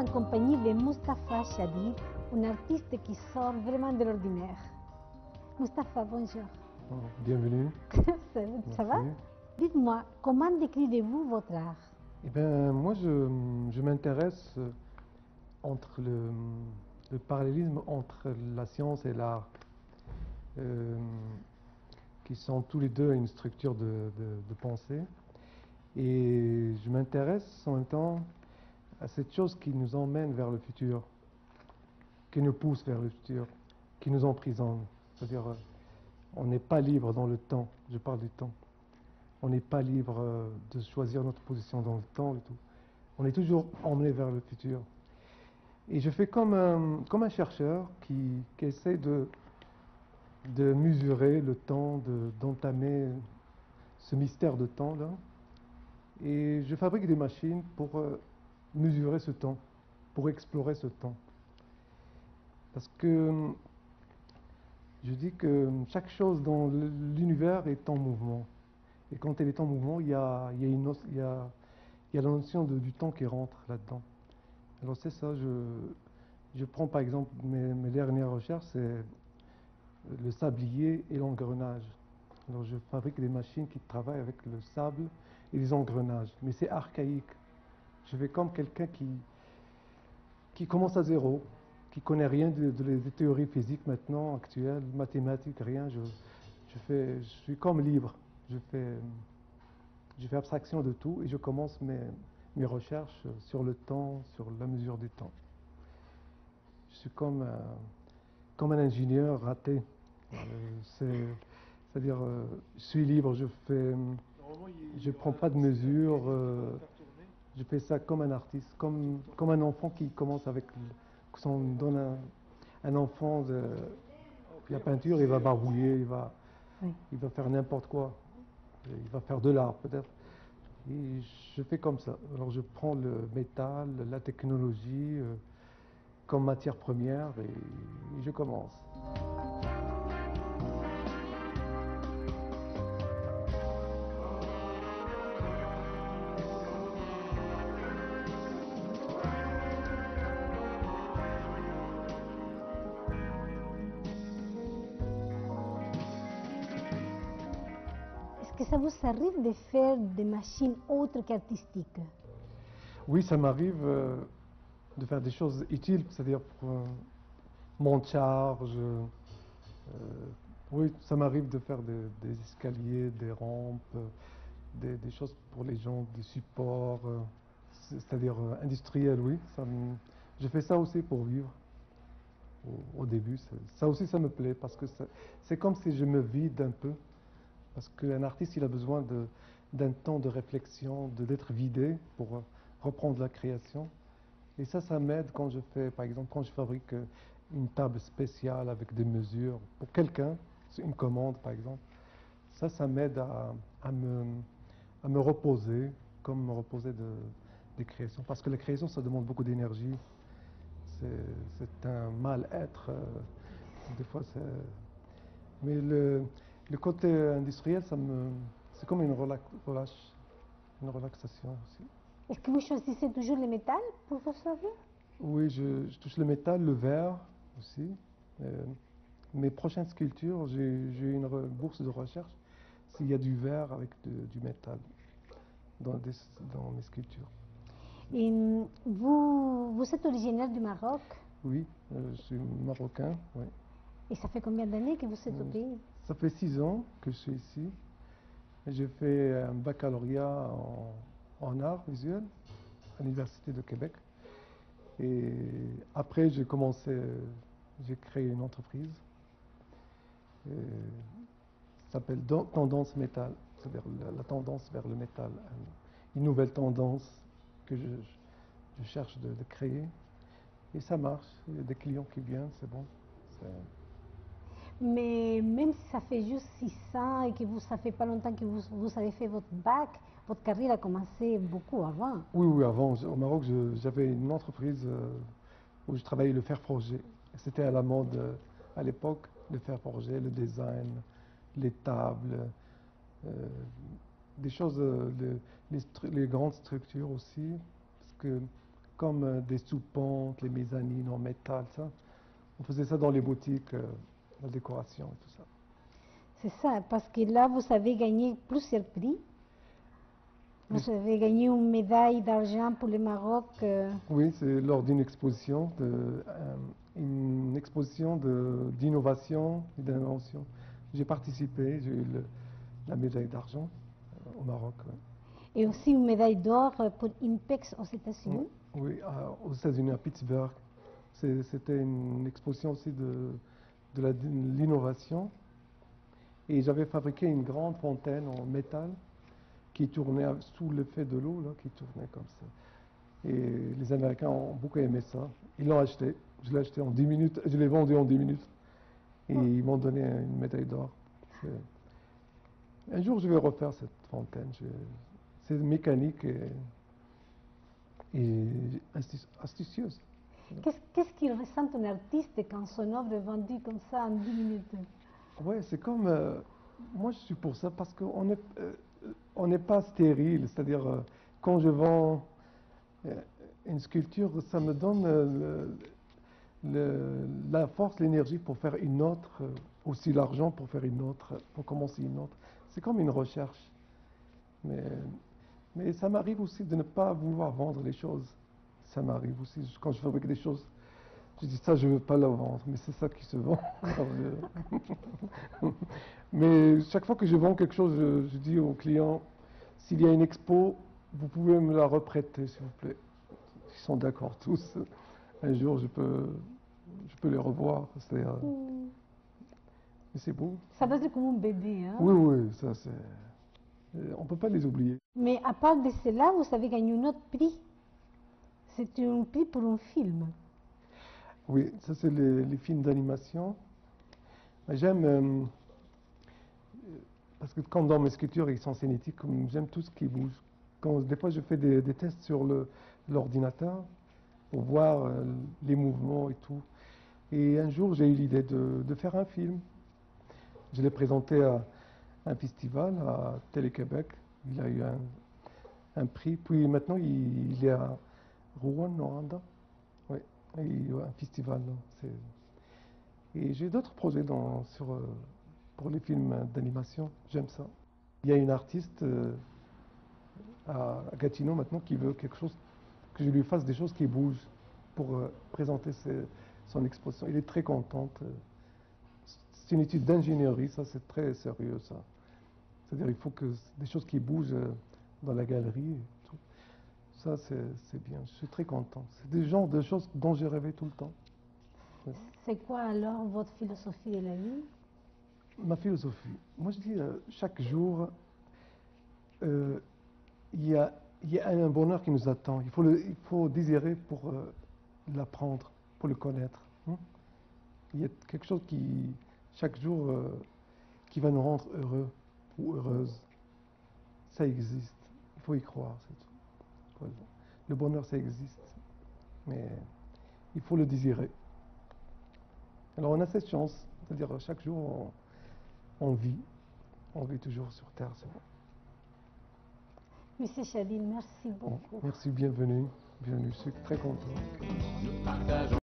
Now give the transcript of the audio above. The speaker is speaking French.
compagnie de Mustapha Chadid, un artiste qui sort vraiment de l'ordinaire. Mustapha, bonjour. Oh, bienvenue. Ça va? Dites-moi, comment décrivez-vous votre art? Eh bien, moi, je m'intéresse entre le parallélisme entre la science et l'art, qui sont tous les deux une structure de pensée. Et je m'intéresse en même temps à cette chose qui nous emmène vers le futur, qui nous pousse vers le futur, qui nous emprisonne. C'est-à-dire, on n'est pas libre dans le temps, je parle du temps. On n'est pas libre de choisir notre position dans le temps et tout. On est toujours emmené vers le futur. Et je fais comme un chercheur qui essaie de mesurer le temps, d'entamer ce mystère de temps là. Et je fabrique des machines pour mesurer ce temps, pour explorer ce temps. Parce que je dis que chaque chose dans l'univers est en mouvement. Et quand elle est en mouvement, il y a la notion du temps qui rentre là-dedans. Alors c'est ça, je prends par exemple mes dernières recherches, c'est le sablier et l'engrenage. Alors je fabrique des machines qui travaillent avec le sable et les engrenages, mais c'est archaïque. Je fais comme quelqu'un qui commence à zéro, qui connaît rien des théories physiques maintenant, actuelles, mathématiques, rien. Je suis comme libre. Je fais abstraction de tout et je commence mes recherches sur le temps, sur la mesure du temps. Je suis comme un ingénieur raté. C'est-à-dire, je suis libre, je prends pas de mesures, je fais ça comme un artiste, comme un enfant qui commence avec, on donne un enfant de la peinture, il va barbouiller, il va faire n'importe quoi. Il va faire de l'art peut-être. Et je fais comme ça. Alors je prends le métal, la technologie comme matière première et je commence. Est-ce que ça vous arrive de faire des machines autres qu'artistiques? Oui, ça m'arrive de faire des choses utiles, c'est-à-dire pour mon charge. Oui, ça m'arrive de faire des escaliers, des rampes, des choses pour les gens, des supports, c'est-à-dire industriels, oui. Je fais ça aussi pour vivre. Au début, ça aussi ça me plaît parce que c'est comme si je me vide un peu. Parce qu'un artiste, il a besoin d'un temps de réflexion, d'être vidé pour reprendre la création. Et ça m'aide quand je fais, par exemple, quand je fabrique une table spéciale avec des mesures pour quelqu'un, c'est une commande par exemple. Ça m'aide à me reposer, comme me reposer des créations. Parce que la création, ça demande beaucoup d'énergie. C'est un mal-être. Des fois, mais le côté industriel, c'est comme une relaxation aussi. Est-ce que vous choisissez toujours le métal pour vos œuvres? Oui, je touche le métal, le verre aussi. Mes prochaines sculptures, j'ai eu une bourse de recherche s'il y a du verre avec du métal dans mes sculptures. Et vous êtes originaire du Maroc? Oui, je suis marocain, oui. Et ça fait combien d'années que vous êtes au pays? Ça fait 6 ans que je suis ici. J'ai fait un baccalauréat en art visuel à l'Université de Québec. Et après, j'ai créé une entreprise. Ça s'appelle Tendance Métal, c'est-à-dire la tendance vers le métal. Une nouvelle tendance que je cherche de créer. Et ça marche, il y a des clients qui viennent, c'est bon. Mais même si ça fait juste 6 ans et que ça fait pas longtemps que vous avez fait votre bac, votre carrière a commencé beaucoup avant. Oui, avant, au Maroc, j'avais une entreprise où je travaillais le fer forgé. C'était à la mode à l'époque, le fer forgé, le design, les tables, des choses, les grandes structures aussi. Parce que comme des soupentes, les mezzanines en métal, ça. On faisait ça dans les boutiques, la décoration et tout ça. C'est ça, parce que là, vous avez gagné plusieurs prix. Vous avez gagné une médaille d'argent pour le Maroc. Oui, c'est lors d'une exposition, d'innovation et d'invention. J'ai participé, j'ai eu la médaille d'argent au Maroc. Ouais. Et aussi une médaille d'or pour IMPEX aux États-Unis. Oui, aux États-Unis, à Pittsburgh. C'était une exposition aussi de l'innovation. Et j'avais fabriqué une grande fontaine en métal qui tournait sous l'effet de l'eau, là, qui tournait comme ça. Et les Américains ont beaucoup aimé ça. Ils l'ont acheté. Je l'ai acheté en 10 minutes. Je l'ai vendu en 10 minutes. Et ils m'ont donné une médaille d'or. Un jour, je vais refaire cette fontaine. C'est mécanique et astucieuse. Qu'est-ce qu'il ressent un artiste quand son œuvre est vendue comme ça en 10 minutes? Oui, c'est comme... moi, je suis pour ça parce qu'on n'est pas stérile. C'est-à-dire, quand je vends une sculpture, ça me donne la force, l'énergie pour faire une autre, aussi l'argent pour faire une autre, pour commencer une autre. C'est comme une recherche. Mais ça m'arrive aussi de ne pas vouloir vendre les choses. Ça m'arrive aussi quand je fabrique des choses. Je dis ça, je ne veux pas la vendre, mais c'est ça qui se vend. Mais chaque fois que je vends quelque chose, je dis aux clients, s'il y a une expo, vous pouvez me la reprêter, s'il vous plaît. Ils sont d'accord tous. Un jour, je peux les revoir. Mais c'est beau. Ça doit être comme un bébé, hein? Oui, oui, ça c'est... On ne peut pas les oublier. Mais à part de cela, vous avez gagné un autre prix. C'est un prix pour un film. Oui, ça c'est les films d'animation. J'aime, parce que quand dans mes sculptures, ils sont cinétiques, j'aime tout ce qui bouge. Des fois, je fais des tests sur l'ordinateur pour voir les mouvements et tout. Et un jour, j'ai eu l'idée de faire un film. Je l'ai présenté à un festival à Télé-Québec. Il a eu un prix. Puis maintenant, il est à Rouen, au Rwanda. Oui, il y a un festival. Et j'ai d'autres projets pour les films d'animation. J'aime ça. Il y a une artiste à Gatineau maintenant qui veut quelque chose, que je lui fasse des choses qui bougent pour présenter son exposition. Il est très contente. C'est une étude d'ingénierie, ça c'est très sérieux ça. C'est-à-dire il faut que des choses qui bougent dans la galerie. Et tout. Ça c'est bien, je suis très content. C'est des genres de choses dont j'ai rêvé tout le temps. C'est quoi alors votre philosophie de la vie? Ma philosophie, moi je dis chaque jour, il y a un bonheur qui nous attend. Il faut désirer pour l'apprendre, pour le connaître. Hein? Il y a quelque chose chaque jour, qui va nous rendre heureux ou heureuse. Ça existe. Il faut y croire, c'est tout. Voilà. Le bonheur, ça existe. Mais il faut le désirer. Alors on a cette chance, c'est-à-dire chaque jour, on vit toujours sur Terre, c'est bon. Monsieur Chadil, merci beaucoup. Merci, bienvenue. Je suis très content.